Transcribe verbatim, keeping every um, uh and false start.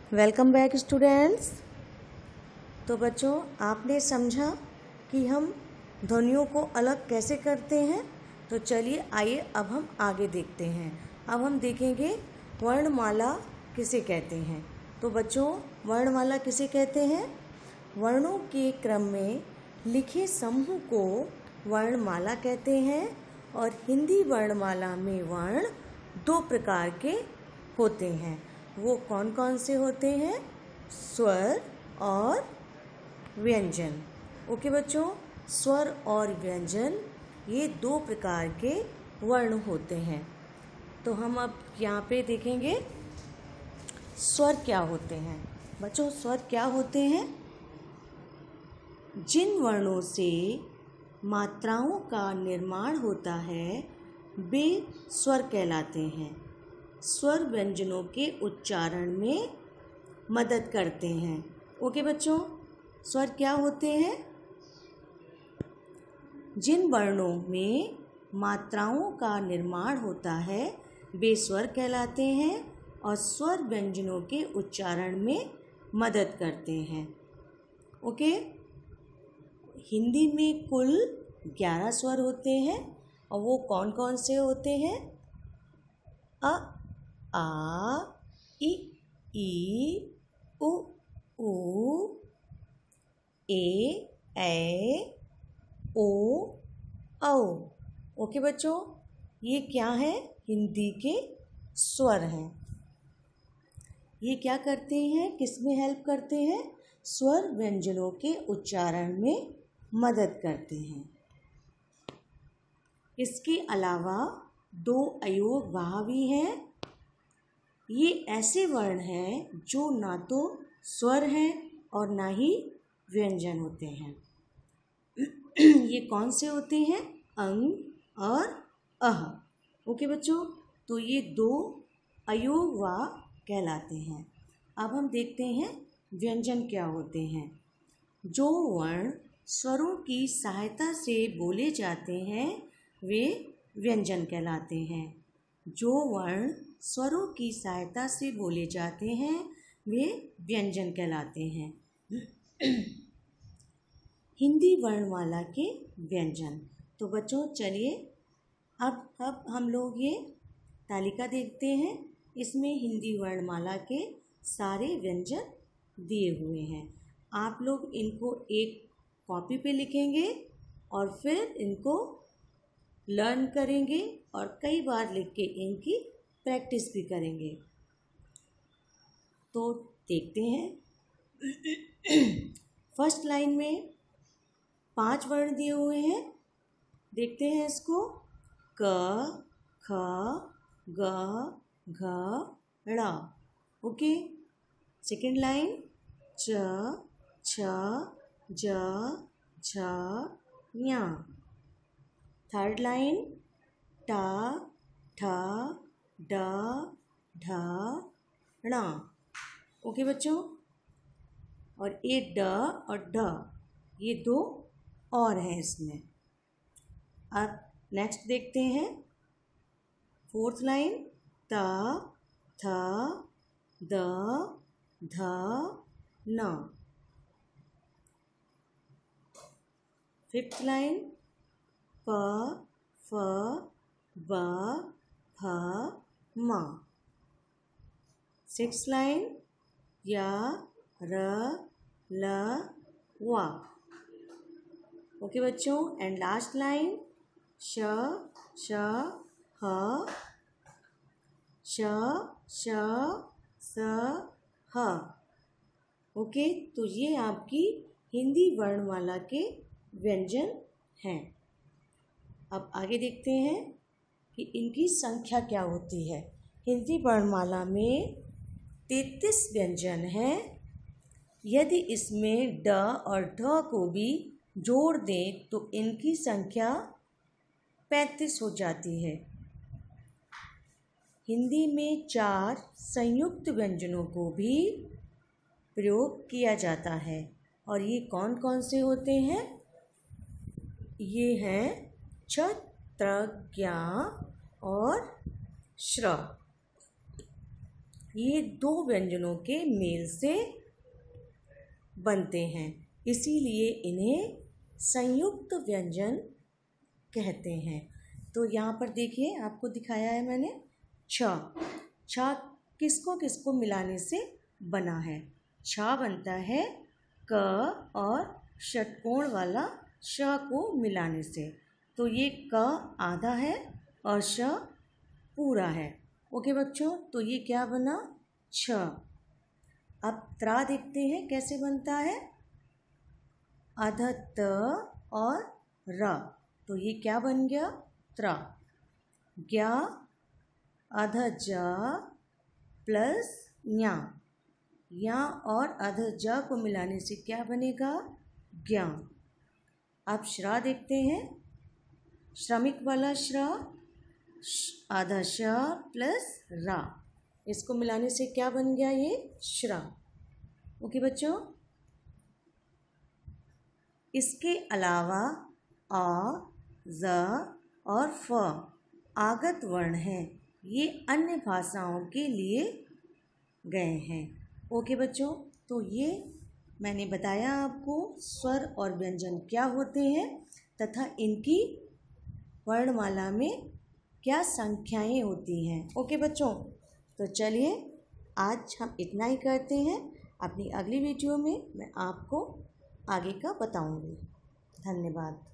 Welcome back students. तो बच्चों, आपने समझा कि हम ध्वनियों को अलग कैसे करते हैं। तो चलिए आइए अब हम आगे देखते हैं। अब हम देखेंगे वर्णमाला किसे कहते हैं। तो बच्चों, वर्णमाला किसे कहते हैं? वर्णों के क्रम में लिखे समूह को वर्णमाला कहते हैं। और हिंदी वर्णमाला में वर्ण दो प्रकार के होते हैं। वो कौन कौन से होते हैं? स्वर और व्यंजन। ओके बच्चों, स्वर और व्यंजन ये दो प्रकार के वर्ण होते हैं। तो हम अब यहाँ पे देखेंगे स्वर क्या होते हैं। बच्चों, स्वर क्या होते हैं? जिन वर्णों से मात्राओं का निर्माण होता है वे स्वर कहलाते हैं। स्वर व्यंजनों के उच्चारण में मदद करते हैं। ओके बच्चों, स्वर क्या होते हैं? जिन वर्णों में मात्राओं का निर्माण होता है वे स्वर कहलाते हैं और स्वर व्यंजनों के उच्चारण में मदद करते हैं। ओके, हिंदी में कुल ग्यारह स्वर होते हैं और वो कौन कौन से होते हैं? अ, आ, इ, ई, उ, ऊ, ए, ऐ, ओ, औ। ओके बच्चों, ये क्या है? हिंदी के स्वर हैं। ये क्या करते हैं? किस में हेल्प करते हैं? स्वर व्यंजनों के उच्चारण में मदद करते हैं। इसके अलावा दो अयोगवाह भी हैं। ये ऐसे वर्ण हैं जो ना तो स्वर हैं और ना ही व्यंजन होते हैं। ये कौन से होते हैं? अंग और अह। ओके बच्चों, तो ये दो अयोगवाह कहलाते हैं। अब हम देखते हैं व्यंजन क्या होते हैं। जो वर्ण स्वरों की सहायता से बोले जाते हैं वे व्यंजन कहलाते हैं। जो वर्ण स्वरों की सहायता से बोले जाते हैं वे व्यंजन कहलाते हैं। हिंदी वर्णमाला के व्यंजन। तो बच्चों चलिए अब अब हम लोग ये तालिका देखते हैं। इसमें हिंदी वर्णमाला के सारे व्यंजन दिए हुए हैं। आप लोग इनको एक कॉपी पे लिखेंगे और फिर इनको लर्न करेंगे और कई बार लिख के इनकी प्रैक्टिस भी करेंगे। तो देखते हैं। फर्स्ट लाइन में पांच वर्ण दिए हुए हैं। देखते हैं इसको। क, ख, ग, घ, ड़। ओके। सेकेंड लाइन च, छ, ज, झ, ञ। थर्ड लाइन ट, ठ, ड, ढ, ण। ओके बच्चों, और ये ड और ढ ये दो और हैं इसमें। अब नेक्स्ट देखते हैं। फोर्थ लाइन त, थ, द, ध, न। फिफ्थ लाइन प, फ, ब, भ, म। सिक्स लाइन य, र, ल, व। ओके बच्चों, एंड लास्ट लाइन श, श, ह, श, श, स, ह। ओके, तो ये आपकी हिंदी वर्णमाला के व्यंजन हैं। अब आगे देखते हैं कि इनकी संख्या क्या होती है। हिंदी वर्णमाला में तैंतीस व्यंजन हैं। यदि इसमें ड और ढ को भी जोड़ दें तो इनकी संख्या पैंतीस हो जाती है। हिंदी में चार संयुक्त व्यंजनों को भी प्रयोग किया जाता है। और ये कौन कौन से होते हैं? ये हैं छ, त्र, ज्ञ और श्र। ये दो व्यंजनों के मेल से बनते हैं, इसीलिए इन्हें संयुक्त व्यंजन कहते हैं। तो यहाँ पर देखिए, आपको दिखाया है मैंने छ। छ किसको किसको मिलाने से बना है? छ बनता है क और षटकोण वाला श को मिलाने से। तो ये क आधा है और श पूरा है। ओके बच्चों, तो ये क्या बना? छ। अब त्रा देखते हैं कैसे बनता है। अध त और र, तो ये क्या बन गया? त्रा। ज्ञा अध ज प्लस ञा, या और अध ज को मिलाने से क्या बनेगा? ज्ञा। अब श्रा देखते हैं, श्रमिक वाला श्रा, आधा श प्लस रा, इसको मिलाने से क्या बन गया? ये श्रा। ओके बच्चों, इसके अलावा अ, ज और फ आगत वर्ण हैं, ये अन्य भाषाओं के लिए गए हैं। ओके बच्चों, तो ये मैंने बताया आपको स्वर और व्यंजन क्या होते हैं तथा इनकी वर्णमाला में क्या संख्याएं होती हैं। ओके बच्चों, तो चलिए आज हम इतना ही करते हैं। अपनी अगली वीडियो में मैं आपको आगे का बताऊंगी। धन्यवाद।